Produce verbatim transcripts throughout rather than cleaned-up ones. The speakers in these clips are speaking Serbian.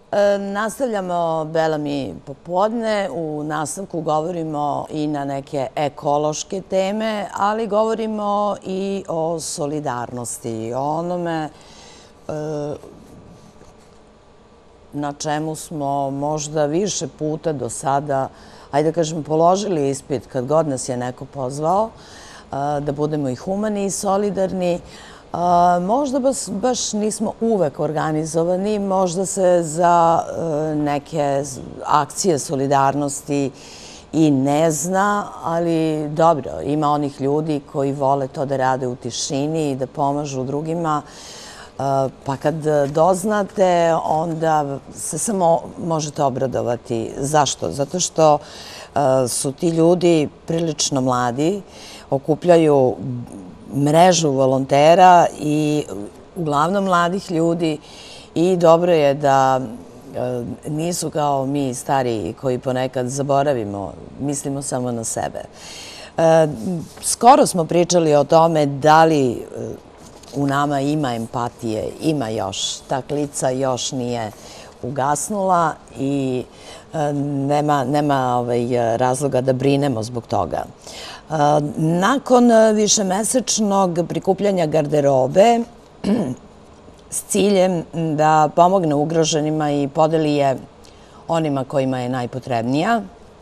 Nastavljamo Belami popodne. U nastavku govorimo i na neke ekološke teme, ali govorimo i o solidarnosti, o onome na čemu smo možda više puta do sada, ajde da kažem, položili ispit kad god nas je neko pozvao, da budemo i humani i solidarni. Možda baš nismo uvek organizovani, možda se za neke akcije solidarnosti i ne zna, ali dobro, ima onih ljudi koji vole to da rade u tišini i da pomažu drugima, pa kad doznate, onda se samo možete obradovati. Zašto? Zato što su ti ljudi prilično mladi, okupljaju mrežu volontera i uglavnom mladih ljudi i dobro je da nisu kao mi stariji koji ponekad zaboravimo, mislimo samo na sebe. Skoro smo pričali o tome da li u nama ima empatije, ima još. Ta klica još nije ugasnula i nema razloga da brinemo zbog toga. Nakon višemesečnog prikupljanja garderobe s ciljem da pomogne ugroženima i podeli je onima kojima je najpotrebnija,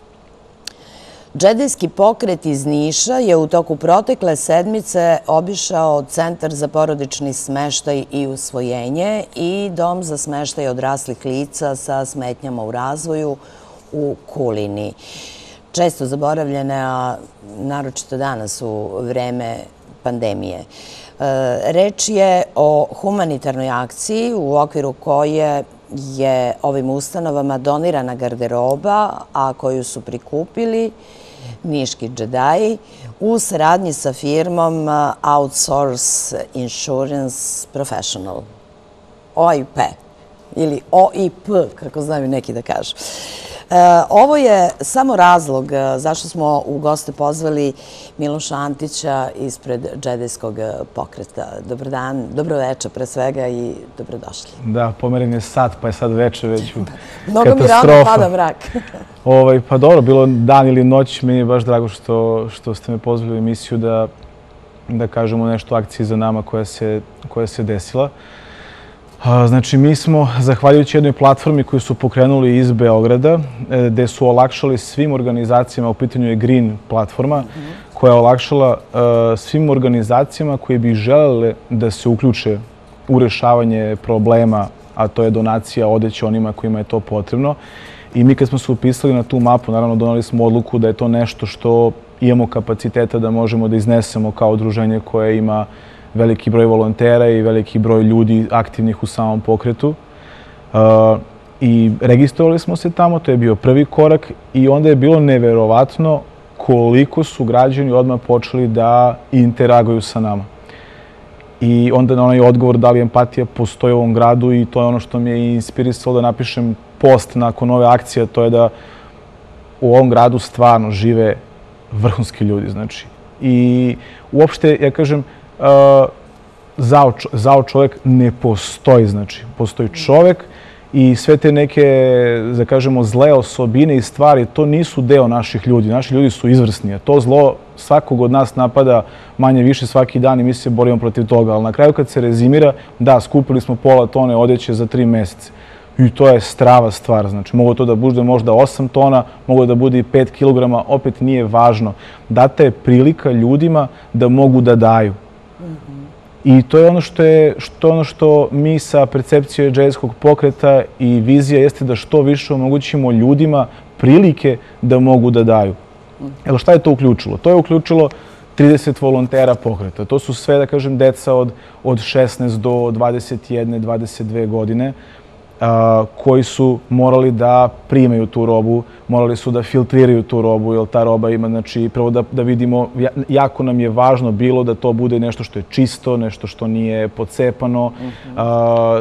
Džedejski pokret iz Niša je u toku protekle sedmice obišao Centar za porodični smeštaj i usvojenje i Dom za smeštaj odraslih lica sa smetnjama u razvoju u Kulini. Često zaboravljene, a naročito danas u vreme pandemije. Reč je o humanitarnoj akciji u okviru koje je ovim ustanovama donirana garderoba, a koju su prikupili niški džedaji u saradnji sa firmom Outsource Insurance Professional, O I P ili O I P, kako znaju neki da kažu. Ovo je samo razlog zašto smo u goste pozvali Miloša Antića ispred Džedejskog pokreta. Dobar dan, dobro večer pre svega i dobrodošli. Da, pomeren je sat, pa je sad večer već katastrofa. Mnogo mi rano pada mrak. Pa dobro, bilo dan ili noć, meni je baš drago što ste me pozvali u emisiju da kažemo nešto o akciji za nama koja se desila. Znači, mi smo, zahvaljujući jednoj platformi koju su pokrenuli iz Beograda, gde su olakšali svim organizacijama, u pitanju je Green platforma, koja je olakšala svim organizacijama koje bi želele da se uključe u rešavanje problema, a to je donacija odeće onima kojima je to potrebno. I mi kad smo se upisali na tu mapu, naravno donali smo odluku da je to nešto što imamo kapaciteta da možemo da iznesemo kao udruženje koje ima veliki broj volontera i veliki broj ljudi aktivnih u samom pokretu. I registrovali smo se tamo, to je bio prvi korak i onda je bilo neverovatno koliko su građani odmah počeli da interaguju sa nama. I onda na onaj odgovor da li empatija postoji u ovom gradu i to je ono što me je inspirisalo da napišem post nakon ove akcije, to je da u ovom gradu stvarno žive vrhunski ljudi. I uopšte, ja kažem, zao čovjek ne postoji, znači, postoji čovjek i sve te neke, da kažemo, zle osobine i stvari, to nisu deo naših ljudi. Naši ljudi su izvrsni, a to zlo svakog od nas napada manje više svaki dan i mi se borimo protiv toga. Ali na kraju kad se rezimira, da, skupili smo pola tone odeće za tri mesece. I to je strava stvar, znači, mogu to da bude možda osam tona, mogu da bude i pet kilograma, opet nije važno. Data je prilika ljudima da mogu da daju. I to je ono što je ono što mi sa percepcije Džedejskog pokreta i vizija jeste da što više omogućimo ljudima prilike da mogu da daju. Evo šta je to uključilo? To je uključilo trideset volontera pokreta. To su sve, da kažem, deca od šesnaest do dvadeset jedne, dvadeset dve godine koji su morali da primaju tu robu, morali su da filtriraju tu robu, jer ta roba ima, znači, prvo da vidimo, jako nam je važno bilo da to bude nešto što je čisto, nešto što nije pocepano.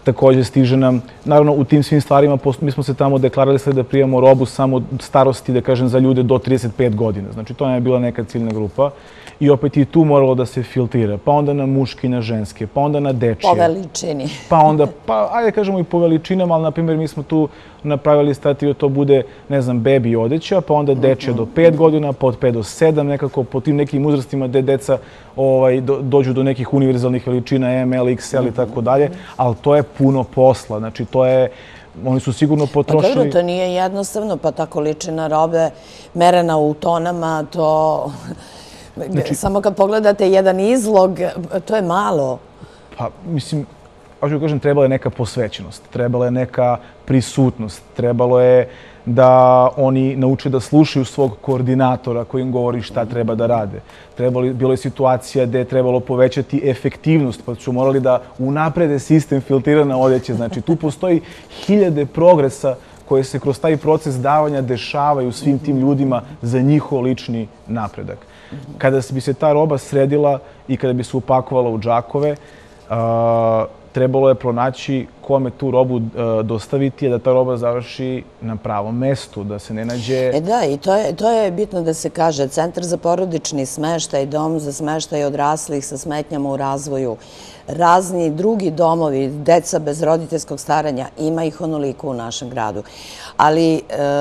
takođe stiže nam, naravno u tim svim stvarima, mi smo se tamo deklarisali da primamo robu samo starosti, da kažem, za ljude do trideset pet godina. Znači, to nam je bila neka ciljna grupa. I opet i tu moralo da se filtrira. Pa onda na muške i na ženske, pa onda na dečije. Po veličini. Pa onda, pa ajde kažemo i po veličinama, ali na primjer mi smo tu napravili strategiju da to bude, ne znam, bebi odeća, pa onda dečija do pet godina, pa od pet do sedam, nekako po tim nekim uzrastima gde deca dođu do nekih univerzalnih veličina, M, L, X L i tako dalje, ali to je puno posla. Znači, to je, oni su sigurno potrošili... Pa dobro, to nije jednostavno, pa ta količina robe merena u tonama, to... Samo kad pogledate jedan izlog, to je malo. Pa, mislim, hoću da kažem, trebala je neka posvećenost, trebala je neka prisutnost, trebalo je da oni nauče da slušaju svog koordinatora koji im govori šta treba da rade. Bilo je situacija gde je trebalo povećati efektivnost, pa su morali da unaprede sistem filtrirane odeće. Znači, tu postoji hiljade progresa koje se kroz taj proces davanja dešavaju svim tim ljudima za njihov lični napredak. Kada bi se ta roba sredila i kada bi se upakovala u džakove, trebalo je pronaći kome tu robu dostaviti, da ta roba završi na pravom mestu, da se ne nađe... E da, i to je bitno da se kaže. Centar za porodični smeštaj, dom za smeštaj odraslih sa smetnjama u razvoju, razni drugi domovi, deca bez roditeljskog staranja, ima ih onoliko u našem gradu. Ali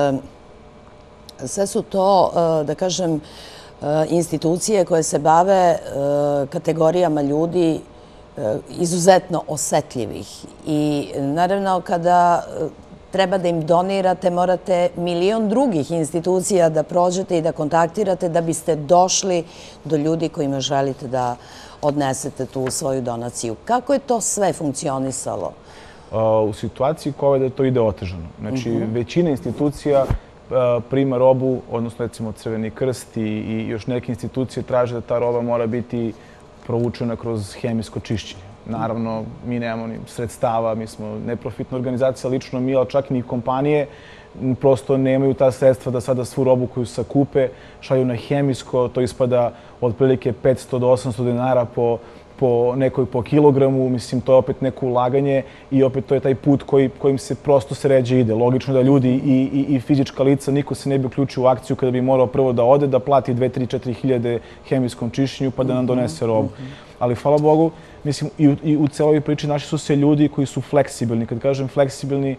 sve su to, da kažem, institucije koje se bave kategorijama ljudi izuzetno osetljivih. I naravno kada treba da im donirate, morate milion drugih institucija da prođete i da kontaktirate da biste došli do ljudi kojima želite da odnesete tu svoju donaciju. Kako je to sve funkcionisalo? U situaciji kovida to ide otežano. Znači, većina institucija prima robu, odnosno recimo Crveni krst i još neke institucije traže da ta roba mora biti provučena kroz hemijsko čišćenje. Naravno, mi nemamo ni sredstava, mi smo neprofitna organizacija, lično mi, ali čak i kompanije, prosto nemaju ta sredstva da sada svu robu koju sakupe šalju na hemijsko, to ispada otprilike petsto do osamsto dinara po po nekoj po kilogramu, mislim, to je opet neko ulaganje i opet to je taj put kojim se prosto se ređe ide. Logično da ljudi i fizička lica, niko se ne bi uključio u akciju kada bi morao prvo da ode, da plati dve, tri, četiri hiljade hemijskom čišćenju pa da nam donese robu. Ali, hvala Bogu, mislim, i u celoj priči naši su se ljudi koji su fleksibilni. Kad kažem fleksibilni,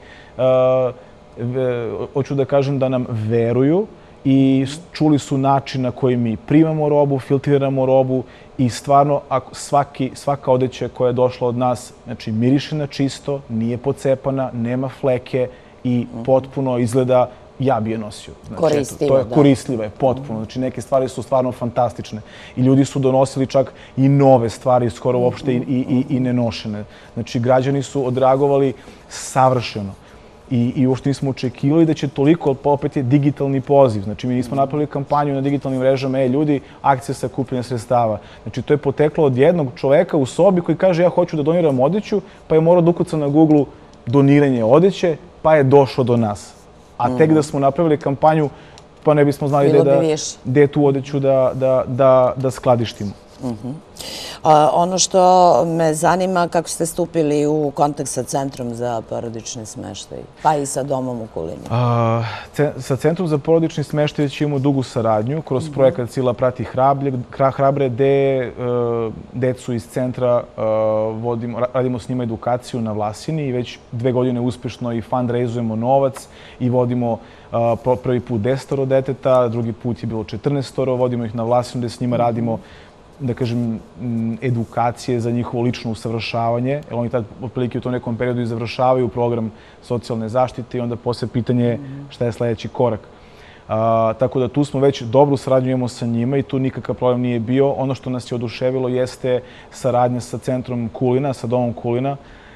hoću da kažem da nam veruju i čuli su način na koji mi primamo robu, filtriramo robu i stvarno svaka odeća koja je došla od nas, znači miriše na čisto, nije pocepana, nema fleke i potpuno izgleda, ja bi je nosio. Koristljivo, da. Koristljiva je, potpuno. Znači neke stvari su stvarno fantastične i ljudi su donosili čak i nove stvari, skoro uopšte i nenošene. Znači građani su odreagovali savršeno. I uopšte nismo očekivali da će toliko, pa opet je digitalni poziv. Znači, mi nismo napravili kampanju na digitalnim mrežama, e, ljudi, akcija sakupljanja sredstava. Znači, to je poteklo od jednog čoveka u sobi koji kaže ja hoću da doniram odeću, pa je morao da ukuca na Google doniranje odeće, pa je došlo do nas. A tek da smo napravili kampanju, pa ne bismo znali gde je tu odeću da skladištimo. Ono što me zanima, kako ste stupili u kontakt sa Centrom za porodični smeštaj, pa i sa domom u Kulini? Sa Centrom za porodični smeštaj već imamo dugu saradnju kroz projekat Sila prati hrabre, gde decu iz centra radimo s njima edukaciju na Vlasini i već dve godine uspešno i fundraizujemo novac i vodimo prvi put desetoro deteta, drugi put je bilo četrnaestoro, vodimo ih na Vlasinu gde s njima radimo, da kažem, edukacije za njihovo lično usavršavanje, jer oni tad otprilike u tom nekom periodu i završavaju program socijalne zaštite i onda posle pitanje šta je sledeći korak. Tako da tu smo već dobru saradnju imamo sa njima i tu nikakav problem nije bio. Ono što nas je oduševilo jeste saradnja sa Centrom Kulina, sa domom Kulina,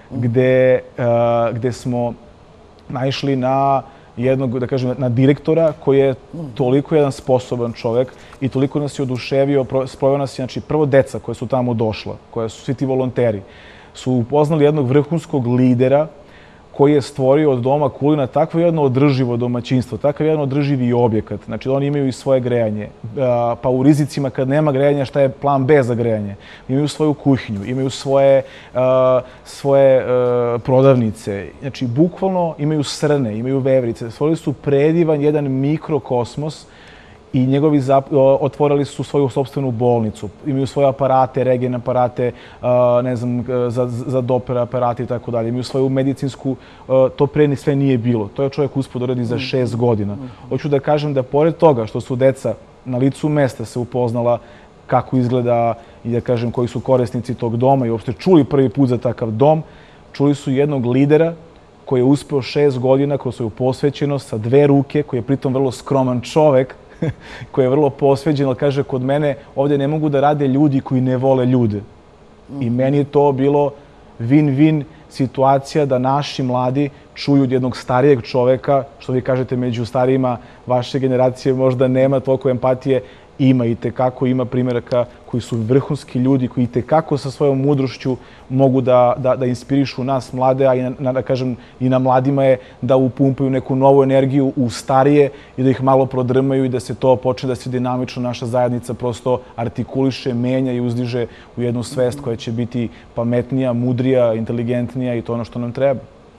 gde smo naišli na jednog, da kažem, na direktora koji je toliko jedan sposoban čovek i toliko nas je oduševio, spojio nas je, znači, prvo deca koja su tamo došla, koja su svi ti volonteri, su upoznali jednog vrhunskog lidera koji je stvorio od doma Kulina takvo jedno održivo domaćinstvo, takav jedan održivi objekat. Znači, oni imaju i svoje grejanje. Pa u rizicima kad nema grejanja, šta je plan B za grejanje? Imaju svoju kuhinju, imaju svoje, svoje prodavnice. Znači, bukvalno imaju srne, imaju veverice. Stvorili su predivan jedan mikrokosmos i njegovi otvorili su svoju sopstvenu bolnicu. Imaju svoje aparate, regen aparate, ne znam, za, za doper aparate i tako dalje. Imaju svoju medicinsku, to pre ni sve nije bilo. To je čovjek uspio da uradi za šest godina. Hoću da kažem da pored toga što su deca na licu mesta se upoznala kako izgleda i da kažem koji su korisnici tog doma i uopšte čuli prvi put za takav dom, čuli su jednog lidera koji je uspeo šest godina kroz svoju posvećenost sa dve ruke, koji je pritom vrlo skroman čovek, koji je vrlo posveđen, ali kaže, kod mene ovdje ne mogu da rade ljudi koji ne vole ljude. I meni je to bilo win-win situacija da naši mladi čuju od jednog starijeg čoveka, što vi kažete među starijima vaše generacije možda nema toliko empatije, ima i tekako, ima primjeraka koji su vrhunski ljudi, koji i tekako sa svojom mudrošću mogu da, da, da inspirišu nas mlade, a i na, da kažem, i na mladima je da upumpaju neku novu energiju u starije i da ih malo prodrmaju i da se to počne da se dinamično naša zajednica prosto artikuliše, menja i uzdiže u jednu svest koja će biti pametnija, mudrija, inteligentnija i to ono što nam treba.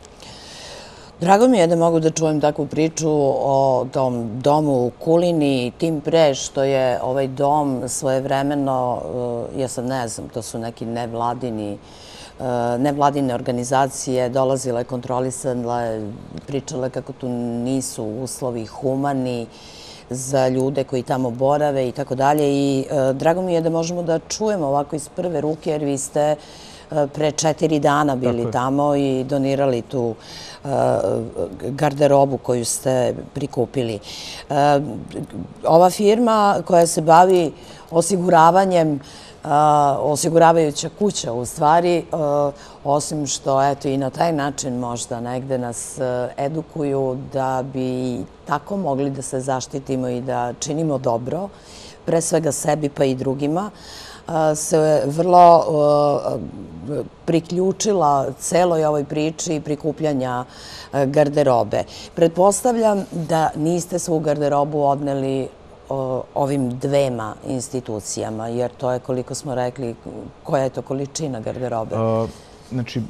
Drago mi je da mogu da čujem takvu priču o tom domu u Kulini, tim pre što je ovaj dom svojevremeno, ja sam ne znam, to su neki nevladini, nevladine organizacije dolazile, kontrolisale, pričale kako tu nisu uslovi humani za ljude koji tamo borave i tako dalje. I drago mi je da možemo da čujemo ovako iz prve ruke, jer vi ste pre četiri dana bili tamo i donirali tu garderobu koju ste prikupili. Ova firma koja se bavi osiguravanjem, osiguravajuća kuća u stvari, osim što eto i na taj način možda negde nas edukuju da bi tako mogli da se zaštitimo i da činimo dobro, pre svega sebi pa i drugima, se vrlo priključila celoj ovoj priči prikupljanja garderobe. Pretpostavljam da niste svu garderobu odneli ovim dvema institucijama, jer to je, koliko smo rekli, koja je to količina garderobe? Znači,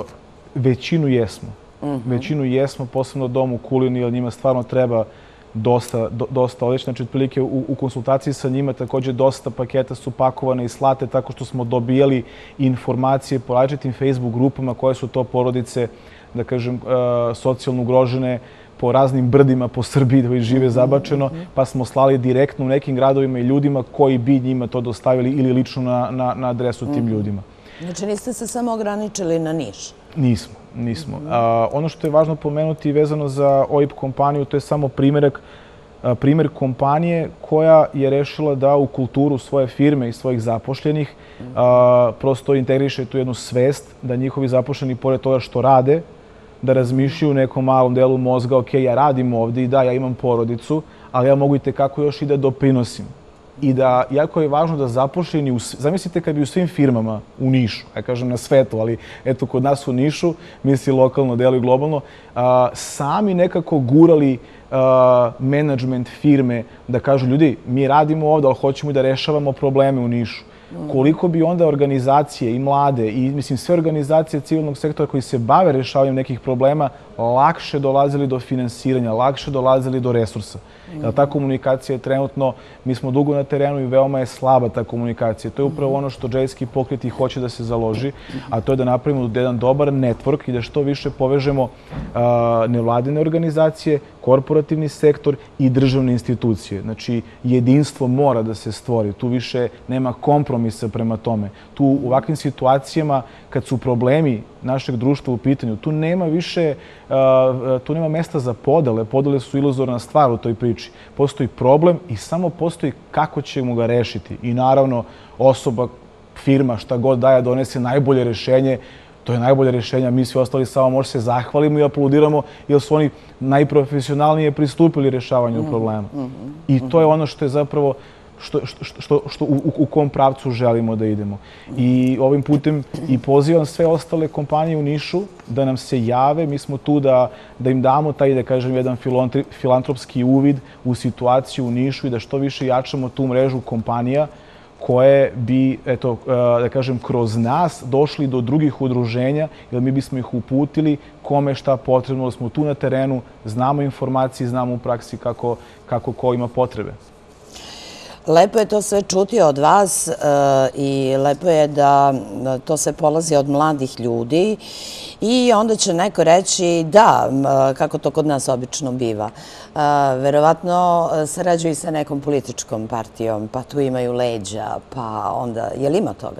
većinu jesmo. Većinu jesmo, posebno dom u Kulini, jer njima stvarno treba dosta, dosta odlično. Znači, otprilike u, u konsultaciji sa njima također dosta paketa su pakovane i slate tako što smo dobijali informacije po različitim Facebook grupama koje su to porodice, da kažem, socijalno ugrožene po raznim brdima po Srbiji koji žive zabačeno, pa smo slali direktno u nekim gradovima i ljudima koji bi njima to dostavili ili lično na, na, na adresu tim ljudima. Znači, niste se samo ograničili na Niš? Nismo, nismo. A, ono što je važno pomenuti vezano za O I P kompaniju, to je samo primjerak, primjer kompanije koja je rešila da u kulturu svoje firme i svojih zapošljenih a, prosto integriše tu jednu svest da njihovi zapošljeni, pored toga što rade, da razmišljaju u nekom malom delu mozga, ok, ja radim ovdje i da, ja imam porodicu, ali ja mogu i tekako još i da doprinosim. I da, jako je važno da zapošljeni, zamislite kad bi u svim firmama u Nišu, ja kažem na svetu, ali eto kod nas u Nišu, misli lokalno, delu i globalno, sami nekako gurali menadžment firme da kažu ljudi, mi radimo ovdje, ali hoćemo i da rešavamo probleme u Nišu. Koliko bi onda organizacije i mlade i mislim sve organizacije civilnog sektora koji se bave rešavanjem nekih problema lakše dolazili do finansiranja, lakše dolazili do resursa. Jer ta komunikacija je trenutno, mi smo dugo na terenu i veoma je slaba ta komunikacija. To je upravo ono što džejski pokret i hoće da se založi, a to je da napravimo jedan dobar network i da što više povežemo nevladine organizacije, korporativni sektor i državne institucije. Znači, jedinstvo mora da se stvori. Tu više nema kompromisa prema tome. Tu u ovakvim situacijama, kad su problemi našeg društva u pitanju, tu nema više, tu nema mesta za podele. Podele su iluzorna stvar u toj priči. Postoji problem i samo postoji kako ćemo ga rešiti. I naravno, osoba, firma, šta god daje, donese najbolje rešenje. To je najbolje rešenje, mi svi ostali samo možda se zahvalimo i aplaudiramo jer su oni najprofesionalnije pristupili rešavanju problema. I to je ono što je zapravo što, što, što, u, u kom pravcu želimo da idemo. I ovim putem i pozivam sve ostale kompanije u Nišu da nam se jave. Mi smo tu da, da im damo taj, da kažem, jedan filantropski uvid u situaciju u Nišu i da što više jačamo tu mrežu kompanija koje bi, eto, da kažem, kroz nas došli do drugih udruženja, jer mi bismo ih uputili kome šta potrebno, da smo tu na terenu, znamo informacije, znamo u praksi kako, kako ko ima potrebe. Lepo je to sve čuti od vas i lepo je da to sve polazi od mladih ljudi i onda će neko reći da, kako to kod nas obično biva. Verovatno sarađuju sa nekom političkom partijom, pa tu imaju leđa, pa onda, je li ima toga?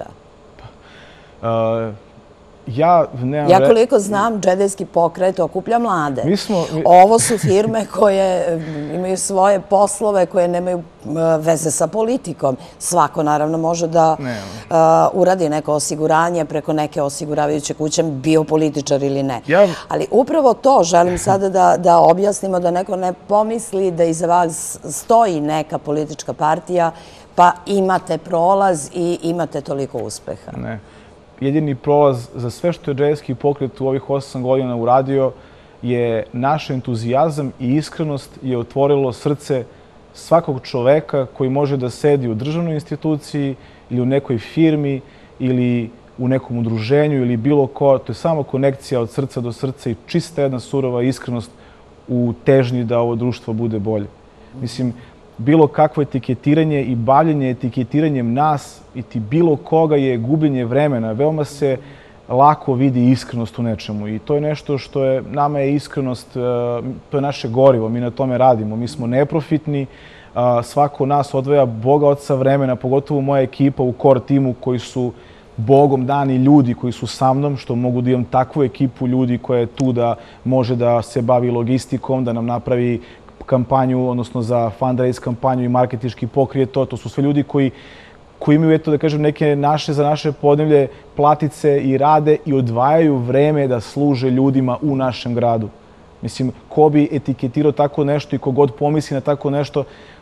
Ja, nemam... Ja koliko znam, džedejski pokret okuplja mlade. Mi smo... Ovo su firme koje imaju svoje poslove, koje nemaju veze sa politikom. Svako, naravno, može da uradi neko osiguranje preko neke osiguravajuće kuće, bio političar ili ne. Ali upravo to želim sada da, da objasnimo, da neko ne pomisli da iza vas stoji neka politička partija, pa imate prolaz i imate toliko uspeha. Ne. Jedini prolaz za sve što je džedejski pokret u ovih osam godina uradio je naš entuzijazam i iskrenost je otvorilo srce svakog čoveka koji može da sedi u državnoj instituciji ili u nekoj firmi ili u nekom udruženju ili bilo ko. To je samo konekcija od srca do srca i čista jedna surova iskrenost u težnji da ovo društvo bude bolje. Mislim, bilo kakvo etiketiranje i bavljenje etiketiranjem nas i ti bilo koga je gubljenje vremena. Veoma se lako vidi iskrenost u nečemu i to je nešto što je, nama je iskrenost, to je naše gorivo, mi na tome radimo. Mi smo neprofitni, svako nas odvaja Boga oca vremena, pogotovo moja ekipa u core timu koji su Bogom dani ljudi koji su sa mnom, što mogu da imam takvu ekipu ljudi koja je tu da može da se bavi logistikom, da nam napravi kampanju, odnosno za fundraise kampanju i marketinški pokrije to. To su sve ljudi koji, koji imaju, eto da kažem, neke naše, za naše podneblje platice i rade i odvajaju vreme da služe ljudima u našem gradu. Mislim, ko bi etiketirao tako nešto i kogod pomisli na tako nešto,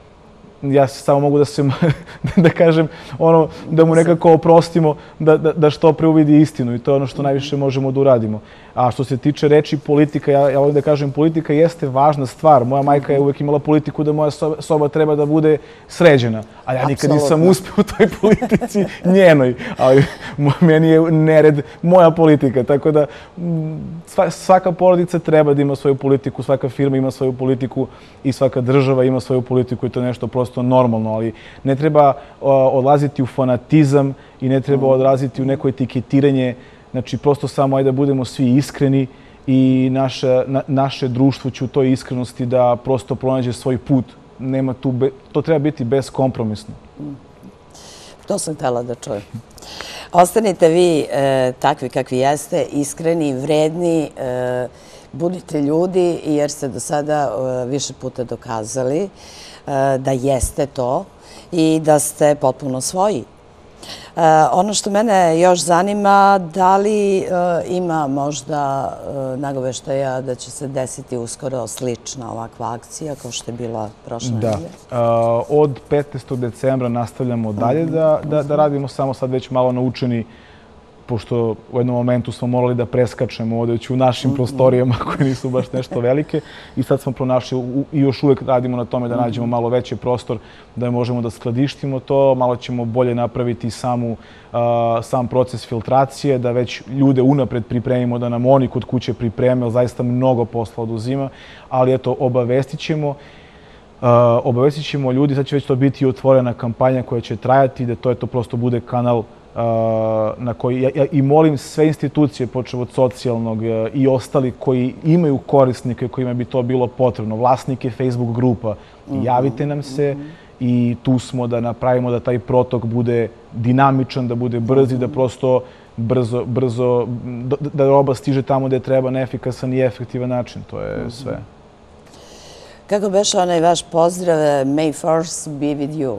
ja samo mogu da se, da kažem, ono, da mu nekako oprostimo da, da, da što pre uvidi istinu i to je ono što najviše možemo da uradimo. A što se tiče reči politika, ja, ja volim da kažem, politika jeste važna stvar. Moja majka je uvek imala politiku da moja soba, soba treba da bude sređena, a ja nikad nisam uspeo u toj politici njenoj, ali meni je nered moja politika, tako da svaka porodica treba da ima svoju politiku, svaka firma ima svoju politiku i svaka država ima svoju politiku i to je nešto prosto normalno, ali ne treba odlaziti u fanatizam i ne treba odlaziti u neko etiketiranje. Znači, prosto samo ajde da budemo svi iskreni i naše, na, naše društvo će u toj iskrenosti da prosto pronađe svoj put. Nema tu, be, to treba biti beskompromisno. To sam htela da čujem. Ostanite vi e, takvi kakvi jeste, iskreni, vredni, e, budite ljudi jer ste do sada e, više puta dokazali e, da jeste to i da ste potpuno svoji. Uh, ono što mene još zanima, da li uh, ima možda uh, nagoveštaja da će se desiti uskoro slična ovakva akcija kao što je bila prošle nedelje? Da. Uh, od petnaestog decembra nastavljamo dalje da, da, da radimo, samo sad već malo naučeni, pošto u jednom momentu smo morali da preskačemo ovdje u našim prostorijama koje nisu baš nešto velike i sad smo pronašli i još uvijek radimo na tome da nađemo malo veći prostor da možemo da skladištimo to, malo ćemo bolje napraviti samu, sam proces filtracije, da već ljude unapred pripremimo, da nam oni kod kuće pripreme, zaista mnogo posla oduzima, ali eto, obavestit ćemo obavestit ćemo ljudi, sad će već to biti otvorena kampanja koja će trajati, da to eto prosto bude kanal na koji, ja, ja i molim sve institucije, počev od socijalnog i ostali koji imaju korisnike kojima bi to bilo potrebno, vlasnike Facebook grupa, javite nam se i tu smo da napravimo da taj protok bude dinamičan, da bude brz i da prosto brzo, brzo, da roba stiže tamo gde treba na efikasan i efektivan način. To je sve. Kako beše onaj vaš pozdrav, May Force be with you?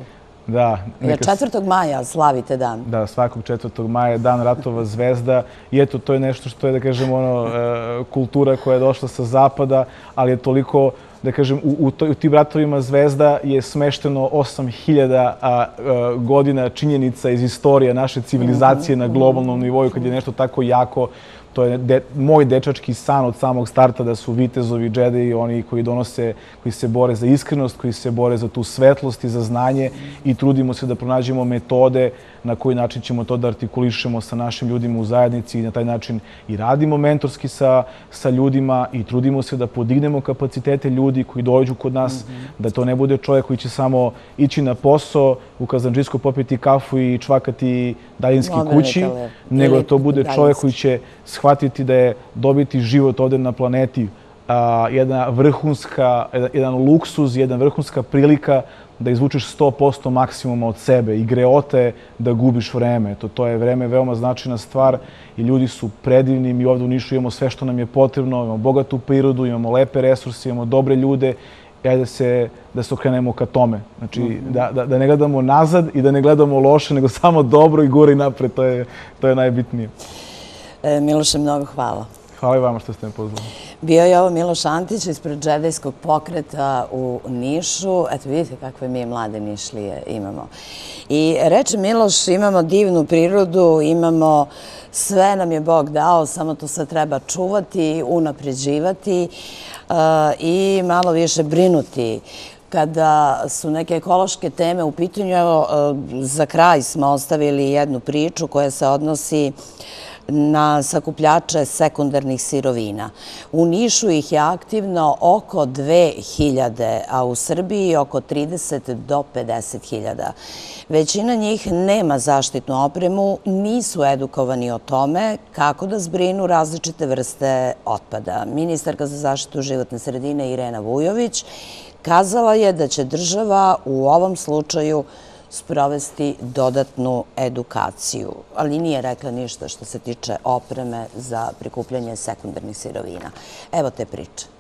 Da. Jer četvrtog maja slavite dan. Da, svakog četvrtog maja je dan Ratova zvezda i eto, to je nešto što je, da kažem, ono, kultura koja je došla sa zapada, ali je toliko, da kažem, u, u tim ratovima zvezda je smešteno osam hiljada godina činjenica iz istorije naše civilizacije na globalnom nivou, kad je nešto tako jako. To je de, moj dečački san od samog starta da su vitezovi, džedeji, oni koji donose, koji se bore za iskrenost, koji se bore za tu svetlost i za znanje i trudimo se da pronađemo metode na koji način ćemo to da artikulišemo sa našim ljudima u zajednici i na taj način i radimo mentorski sa, sa ljudima i trudimo se da podignemo kapacitete ljudi koji dođu kod nas, mm-hmm. da to ne bude čovjek koji će samo ići na posao, u Kazandžijsku popiti kafu i čvakati daljinski kući, nego da to bude čovjek koji će shvatiti da je dobiti život ovdje na planeti a, jedna vrhunska, jedan luksuz, jedna vrhunska prilika da izvučeš sto posto maksimuma od sebe i greota je da gubiš vreme. To, to je vreme veoma značajna stvar i ljudi su predivni. Mi ovdje u Nišu imamo sve što nam je potrebno, imamo bogatu prirodu, imamo lepe resurse, imamo dobre ljude i ajde se, da se okrenemo ka tome. Znači, mm-hmm. da, da, da ne gledamo nazad i da ne gledamo loše, nego samo dobro i gore i napred. To je, to je najbitnije. E, Miloše, mnogo hvala. Hvala i vama što ste me pozvali. Bio je ovo Miloš Antić ispred džedejskog pokreta u Nišu. Eto, vidite kakve mi mlade Nišlije imamo. I reče Miloš, imamo divnu prirodu, imamo sve nam je Bog dao, samo to sve treba čuvati, unapređivati uh, i malo više brinuti. Kada su neke ekološke teme u pitanju, evo, uh, za kraj smo ostavili jednu priču koja se odnosi na sakupljače sekundarnih sirovina. U Nišu ih je aktivno oko dve hiljade, a u Srbiji oko trideset do pedeset hiljada. Većina njih nema zaštitnu opremu, nisu edukovani o tome kako da zbrinu različite vrste otpada. Ministarka za zaštitu životne sredine Irena Vujović kazala je da će država u ovom slučaju sprovesti dodatnu edukaciju, ali nije rekla ništa što se tiče opreme za prikupljanje sekundarnih sirovina. Evo te priče.